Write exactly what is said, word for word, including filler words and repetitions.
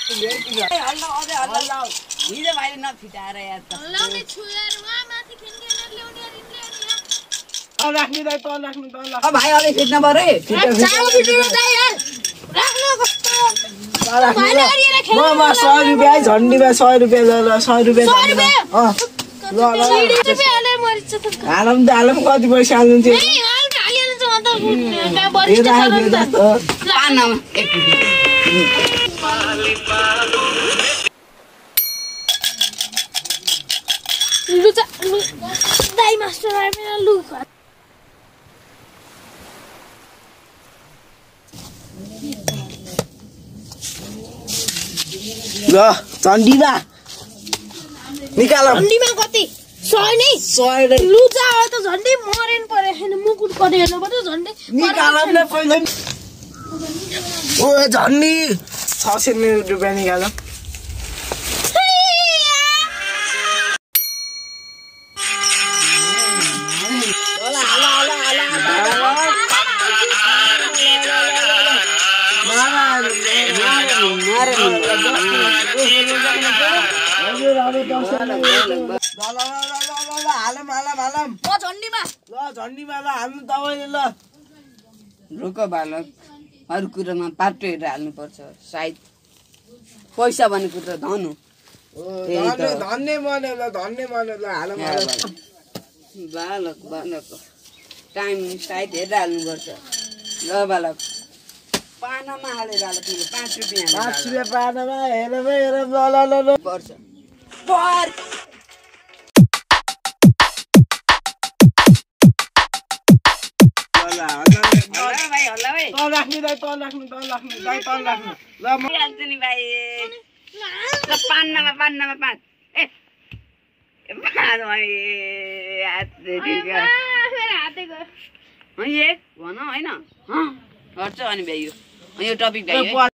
हल्ला अझै हल्ला हिजो भाइले नफिटाएर यार त लाउने छु यार वहाँ माथि खेल्नेहरुले ल्याउने यार इन्ले यार अ राख्नु दाइ तल राख्नु तल अ भाइ अलि फिट्न पर्यो है चाउ फिट्नु दाइ यार राख्नु कस्तो भाइले अरिएर खेल्नु म सय रुपैयाँ झन्डीमा सय रुपैयाँ ल ल सय रुपैयाँ अ ल ल रुपैयाँ हाले मरिछ त हालम त हालम कति पैसा हाल्नुहुन्छ ए हाल हालिहाल्नु छ अन्त कहाँ बरिछ त पानमा एक लुचा दाइ मास्टर आए मेरा लु ल झन्डीमा निकाल झन्डीमा कति सय नै सय नै लुचा हो त झन्डी मरेन परे हैन मुकुट परे हेर्नु पर्यो झन्डी निकाल न पहिला ओ झन्डी छ सय रुपैयाँ निकाल रुक बालक अरू कुरोमा पाटो हेरेर हाल्नुपर्छ सायद पैसा भन्ने कुरो धन हो धन्य माने ल धन्य माने ल हाल बालक बालक टाइम सायद हेरेर हाल्नुपर्छ ल बालक पानामा हालेर हाल तिमीले पाँच रुपियाँ पाँच रुपियाँ पानामा हेर हेर ल ल ल पर्छ पर भाइ हल्ला भाइ तल राख्नु दाइ तल राख्नु तल राख्नु दाइ तल राख्नु ल म हाल्छु नि भाइ ल पान्नामा पान्नामा पाँच ए पाँच भाइ एक भन होइन हट्छ अनि भाइ यो यो टपिक भाइ